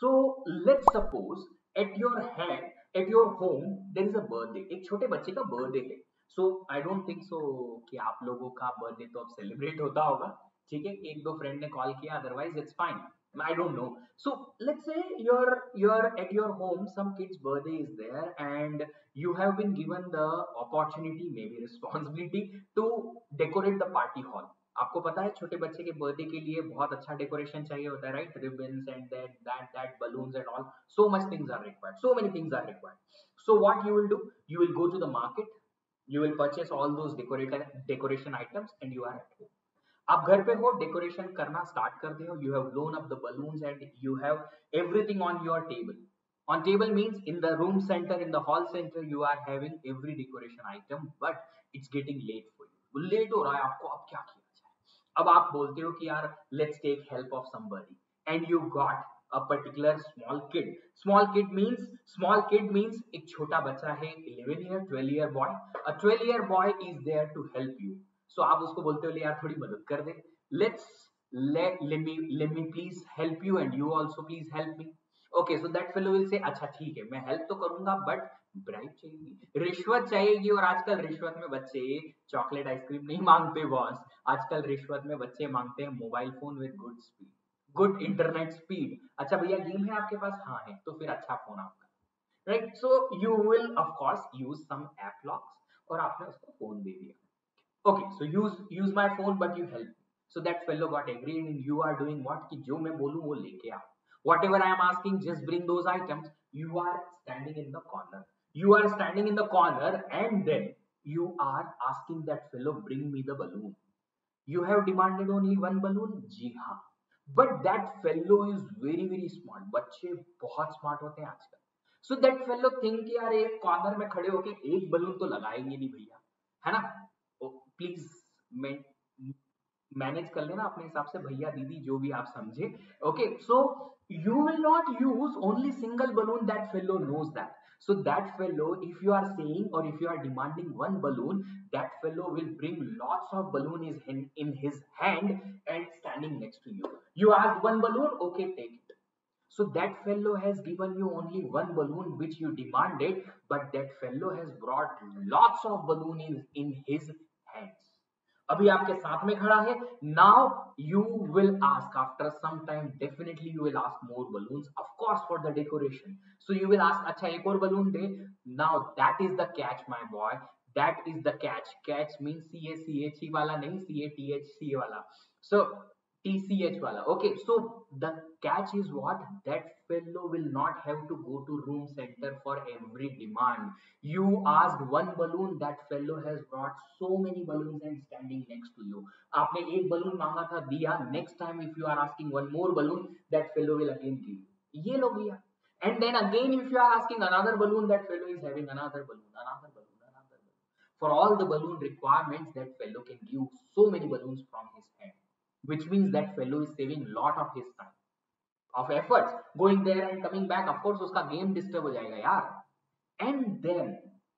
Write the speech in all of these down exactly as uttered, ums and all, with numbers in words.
So let's suppose at your hand, at your home there is a birthday, एक छोटे बच्चे का birthday है. So I don't think so कि आप लोगों का बर्थडे तो अब सेलिब्रेट होता होगा. ठीक है, एक दो फ्रेंड ने कॉल किया, otherwise it's fine. I don't know. So let's say you're you're at your home, some kid's birthday is there, and you have been given the opportunity, maybe responsibility, to decorate the party hall. आपको पता है छोटे बच्चे के birthday के लिए बहुत अच्छा डेकोरेशन चाहिए होता है, right? Ribbons and that that that balloons and all, so much things are required, so many things are required. So what you will do, you will go to the market, you will purchase all those decorator decoration items and you are at home. आप घर पे हो, decoration करना start करते हो, you have blown up the balloons and you have everything on your table. On table means in the room centre, in the hall centre, you are having every decoration item, but it's getting late for you. Late हो रहा है आपको, अब क्या किया जाए? अब आप बोलते हो कि यार let's take help of somebody, and you got a particular small kid. Small kid means small kid means एक छोटा बच्चा है, eleven year twelve year boy. A twelve year boy is there to help you. So आप उसको बोलते हो यार थोड़ी मदद कर दे. Let's let let me let me please help you and you also please help me. Okay, so that fellow will say अच्छा ठीक है, मैं हेल्प तो करूंगा बट ब्राइब चाहिए, रिश्वत चाहिएगी. और आजकल रिश्वत में बच्चे चॉकलेट आइसक्रीम नहीं मांगते बॉस, आजकल रिश्वत में बच्चे मांगते हैं mobile phone with good speed, good internet speed. अच्छा भैया गेम है आपके पास? हाँ है, तो फिर अच्छा फोन आपका, right? So you will of course use some app locks, और आपने उसको फोन दे दिया. Okay, so use use my phone, but you help me. So that fellow got agreed, and you are doing what? कि जो मैं बोलूं वो लेके आओ. Whatever I am asking, just bring those items. You are standing in the corner. You are standing in the corner, and then you are asking that fellow, bring me the balloon. You have demanded only one balloon, जी हाँ. But that fellow is very very smart. बच्चे बहुत smart होते हैं आजकल. So that fellow think कि यार एक corner में खड़े होके एक बलून तो लगाएंगे नहीं भैया, है ना? प्लीज मैनेज कर लेना अपने हिसाब से, भैया दीदी जो भी आप समझे. Okay, so you will not use only single balloon. That fellow knows that. So that fellow, if you are saying or if you are demanding one balloon, that fellow will bring lots of balloon is in, in his hand and standing next to you. You asked one balloon, okay, take it. So that fellow has given you only one balloon which you demanded, but that fellow has brought lots of balloon in, in his hands. अभी आपके साथ में खड़ा है. Now you will ask after some time, definitely you will ask more balloons, of course, for the decoration. So you will ask, अच्छा एक और balloon they. Now that is the catch, my boy. That is the catch. Catch means C A C H E वाला नहीं, C A T H C A वाला. So T C H wala. Okay, so the catch is what? That fellow will not have to go to room center for every demand. You asked one balloon, that fellow has brought so many balloons and standing next to you. आपने एक balloon मांगा था, दिया. Next time if you are asking one more balloon, that fellow will again give you. ये लो भैया. And then again if you are asking another balloon, that fellow is having another balloon, another balloon, another balloon. For all the balloon requirements, that fellow can give so many balloons from his hand. Which means that fellow is saving lot of his time, of efforts, going there and coming back. Of course उसका game disturb हो जाएगा यार. And then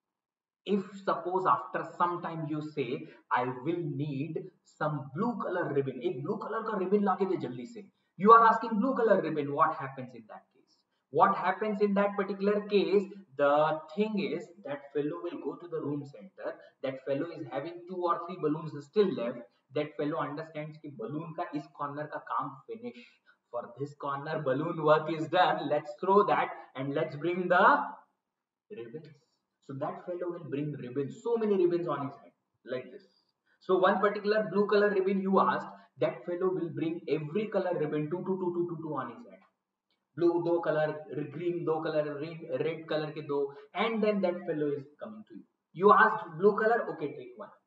if suppose after some time you say I will need some blue color ribbon, एक blue color का ribbon लाके दे जल्दी से. You are asking blue color ribbon. What happens in that case? What happens in that particular case? The thing is that fellow will go to the room center. That fellow is having two or three balloons still left. That fellow understands कि balloon का इस corner का काम finish. For this corner balloon work is done. Let's throw that and let's bring the ribbons. So that fellow will bring ribbons, so many ribbons on his head, like this. So one particular blue color ribbon you asked, that fellow will bring every color ribbon, two, two, two, two, two, two on his head. Blue दो color, green दो color, red, red color के दो, and then that fellow is coming to you. You asked blue color, okay, take one.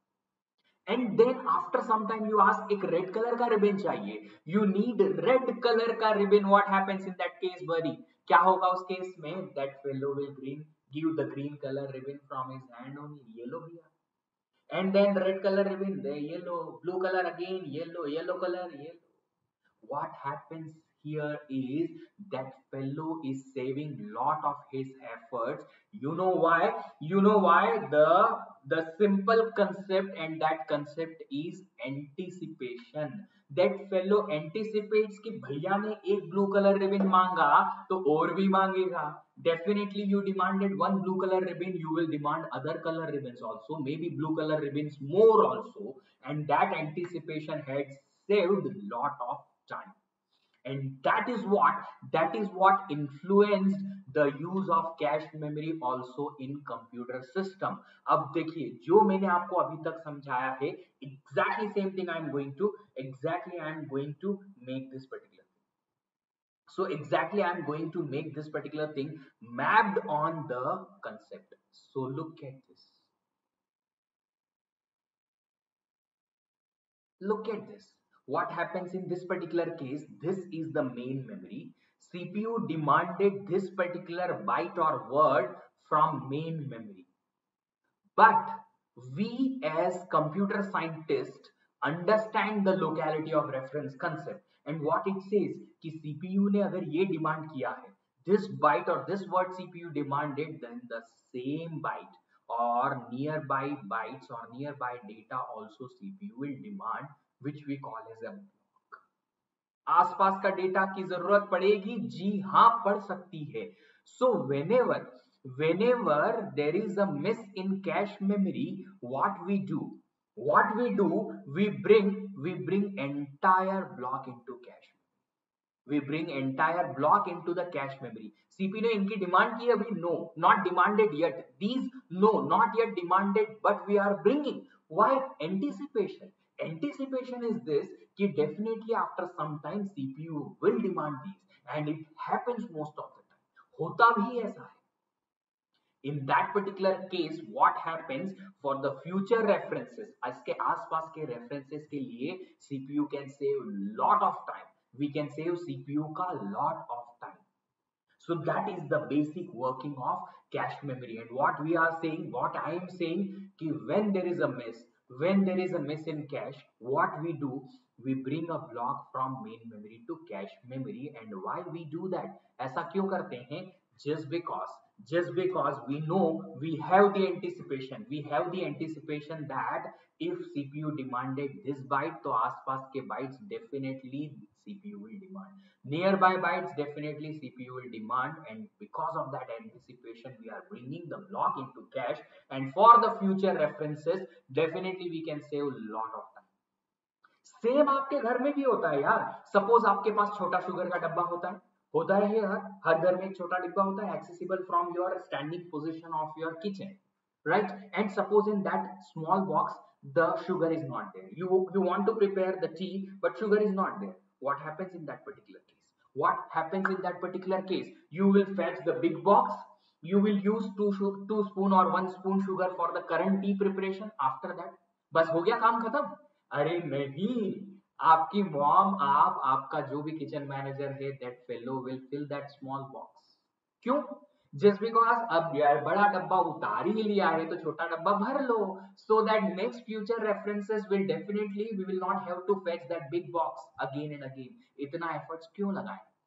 And then after some time you ask एक red color का ribbon चाहिए. You need red color का ribbon. What happens in that case, buddy? क्या होगा उस case में? That fellow will green give the green color ribbon from his hand only. Yellow भैया. And then red color ribbon, the yellow, blue color again, yellow, yellow color, yellow. What happens here is that fellow is saving lot of his efforts. You know why? You know why? The the simple concept, and that concept is anticipation. That fellow anticipates कि भैया ने एक blue color ribbon मांगा तो और भी मांगेगा. Definitely you demanded one blue color ribbon, you will demand other color ribbons also, maybe blue color ribbons more also, and that anticipation had saved a lot of time. And that is what that is what influenced the use of cache memory also in computer system. अब देखिए जो मैंने आपको अभी तक समझाया है, exactly same thing I am going to exactly I am going to make this particular thing. So exactly I am going to make this particular thing mapped on the concept. So look at this. Look at this. What happens in this particular case? This is the main memory. C P U demanded this particular byte or word from main memory. But we as computer scientists understand the locality of reference concept. And what it says कि C P U ने अगर ये demand किया है, this byte or this word C P U demanded, then the same byte or nearby bytes or nearby data also C P U will demand, which we call as a block. आसपास का data की जरूरत पड़ेगी? जी हाँ, पड़ सकती है. So whenever whenever there is a miss in cache memory, what we do what we do we bring we bring entire block into cache. We bring entire block into the cache memory. C P U ने इनकी demand की अभी? No, not demanded yet. These no, not yet demanded, but we are bringing. Why? Anticipation. Anticipation is this कि definitely after some time C P U will demand these, and it happens most of the time. होता भी ऐसा है. In that particular case, what happens for the future references? इसके आसपास के references के लिए C P U can save lot of time. We can save C P U का lot of time. So that is the basic working of cache memory. And what we are saying, what I am saying, कि when there is a miss, when there is a miss in cache, what we do, we bring a block from main memory to cache memory. And why we do that? ऐसा क्यों करते हैं? Just because, just because we know we have the anticipation, we have the anticipation that if C P U demanded this byte, तो आसपास के bytes definitely C P U will demand. Nearby bytes definitely C P U will demand, and because of that anticipation, we are bringing the block into cache. And for the future references, definitely we can save a lot of time. Same आपके घर में भी होता है यार. Suppose आपके पास छोटा sugar का डब्बा होता है, होता है यार, हर घर में एक छोटा डिब्बा होता है, accessible from your standing position of your kitchen, right? And suppose in that small box the sugar is not there. You you want to prepare the tea, but sugar is not there. What happens in that particular case? What happens in that particular case? You will fetch the big box. You will use two two spoon or one spoon sugar for the current tea preparation. After that, बस हो गया काम खत्म? अरे नहीं, आपकी mom, आप, आपका जो भी किचन मैनेजर है, that fellow will fill that small box. क्यों? जस्ट बिकॉज अब यार बड़ा डब्बा उतार ही लिया है तो छोटा डब्बा भर लो, so that next future references will definitely we will not have to fetch that big box again and again. इतना एफर्ट्स क्यों लगाएं?